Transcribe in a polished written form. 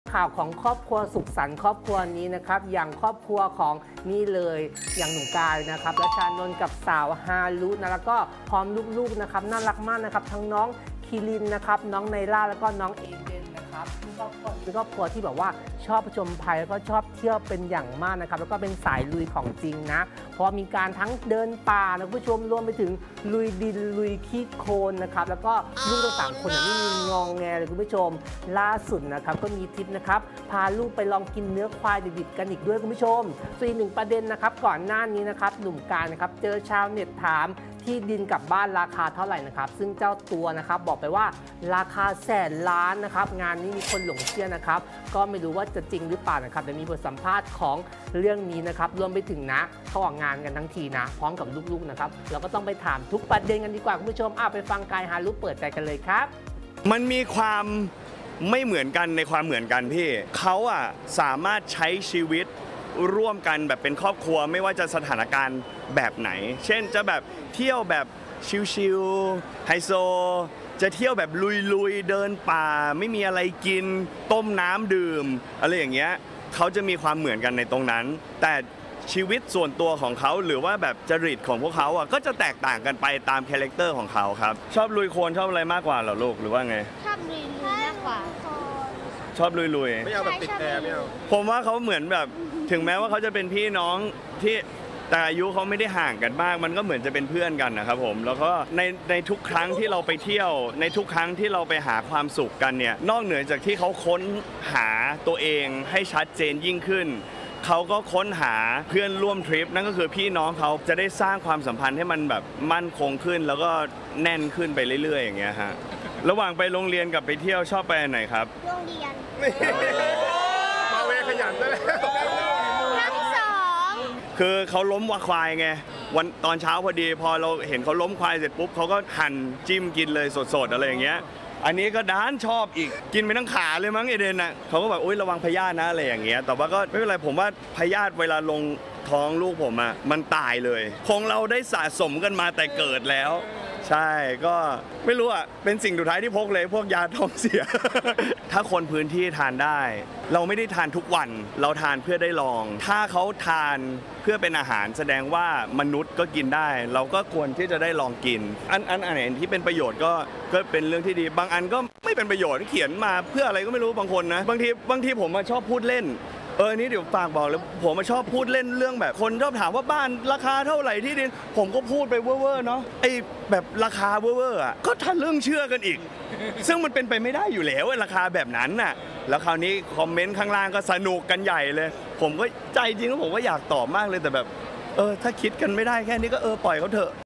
ข่าวของครอบครัวสุขสันต์ครอบครัวนี้นะครับอย่างครอบครัวของนี่เลยอย่างหนุ่มกายนะครับและชานนท์กับสาวฮารุนะแล้วก็พร้อมลูกๆนะครับน่ารักมากนะครับทั้งน้องคิรินนะครับน้องไนล่าแล้วก็น้องเอเดนนะครับเป็นครอบครัวที่แบบว่าชอบผจญภัยแล้วก็ชอบเที่ยวเป็นอย่างมากนะครับแล้วก็เป็นสายลุยของจริงนะเพราะมีการทั้งเดินป่านะคุณผู้ชมรวมไปถึงลุยดินลุยขี้โคลนนะครับแล้วก็ลูกทั้งสามคนไม่มีงองแงเลยคุณผู้ชมล่าสุดนะครับก็มีทริปนะครับพาลูกไปลองกินเนื้อควายดิบๆกันอีกด้วยคุณผู้ชมส่วนอีกหนึ่งประเด็นนะครับก่อนหน้านี้นะครับหนุ่มการนะครับเจอชาวเน็ตถามที่ดินกับบ้านราคาเท่าไหร่นะครับซึ่งเจ้าตัวนะครับบอกไปว่าราคาแสนล้านนะครับงานนี้มีคนหลงเชื่อนะครับก็ไม่รู้ว่าจะจริงหรือเปล่านะครับแต่มีบทสัมภาษณ์ของเรื่องนี้นะครับรวมไปถึงนะเขาออกงานกันทั้งทีนะพร้อมกับลูกๆนะครับเราก็ต้องไปถามทุกประเด็นกันดีกว่าคุณผู้ชมไปฟังกายฮารุเปิดใจกันเลยครับมันมีความไม่เหมือนกันในความเหมือนกันพี่เขาสามารถใช้ชีวิตร่วมกันแบบเป็นครอบครัวไม่ว่าจะสถานการณ์แบบไหนเช่นจะแบบเที่ยวแบบชิลๆไฮโซจะเที่ยวแบบลุยๆเดินป่าไม่มีอะไรกินต้มน้ำดื่มอะไรอย่างเงี้ยเขาจะมีความเหมือนกันในตรงนั้นแต่ชีวิตส่วนตัวของเขาหรือว่าแบบจริตของพวกเขาก็จะแตกต่างกันไปตามคาแรคเตอร์ของเขาครับชอบลุยโคลนชอบอะไรมากกว่าเหรอลูกหรือว่าไงชอบลุยมากกว่าชอบลุยไม่เอาแบบติดแอร์ไม่เอาผมว่าเขาเหมือนแบบถึงแม้ว่าเขาจะเป็นพี่น้องที่แต่อายุเขาไม่ได้ห่างกันมากมันก็เหมือนจะเป็นเพื่อนกันนะครับผมแล้วก็ในทุกครั้งที่เราไปเที่ยวในทุกครั้งที่เราไปหาความสุขกันเนี่ยนอกเหนือจากที่เขาค้นหาตัวเองให้ชัดเจนยิ่งขึ้นเขาก็ค้นหาเพื่อนร่วมทริปนั่นก็คือพี่น้องเขาจะได้สร้างความสัมพันธ์ให้มันแบบมั่นคงขึ้นแล้วก็แน่นขึ้นไปเรื่อยๆอย่างเงี้ยฮะระหว่างไปโรงเรียนกับไปเที่ยวชอบไปไหนครับโรงเรียนมาเวขยันด้วยทั้งสองคือเขาล้มวัวควายไงวันตอนเช้าพอดีพอเราเห็นเขาล้มควายเสร็จปุ๊บเขาก็หั่นจิ้มกินเลยสดๆอะไรอย่างเงี้ยอันนี้ก็ด้านชอบอีกกินไปทั้งขาเลยมั้งเอเดนน่ะเขาก็แบบระวังพยาธินะอะไรอย่างเงี้ยแต่ว่าก็ไม่เป็นไรผมว่าพยาธิเวลาลงท้องลูกผมมันตายเลยคงเราได้สะสมกันมาแต่เกิดแล้วใช่ก็ไม่รู้เป็นสิ่งสุดท้ายที่พกเลยพวกยาท้องเสีย ถ้าคนพื้นที่ทานได้เราไม่ได้ทานทุกวันเราทานเพื่อได้ลองถ้าเขาทานเพื่อเป็นอาหารแสดงว่ามนุษย์ก็กินได้เราก็ควรที่จะได้ลองกินอันไหนที่เป็นประโยชน์ก็เป็นเรื่องที่ดีบางอันก็ไม่เป็นประโยชน์เขียนมาเพื่ออะไรก็ไม่รู้บางคนนะบางทีผมชอบพูดเล่นนี่เดี๋ยวฝากบอกเลยผมชอบพูดเล่นเรื่องแบบคนชอบถามว่าบ้านราคาเท่าไหร่ที่ดินผมก็พูดไปเว่อร์เนาะไอ้แบบราคาเว่อร์ก็ทะลึ่งเชื่อกันอีกซึ่งมันเป็นไปไม่ได้อยู่แล้วราคาแบบนั้นน่ะแล้วคราวนี้คอมเมนต์ข้างล่างก็สนุกกันใหญ่เลยผมก็ใจจริงแล้วผมก็อยากตอบมากเลยแต่แบบถ้าคิดกันไม่ได้แค่นี้ก็ปล่อยเขาเถอะ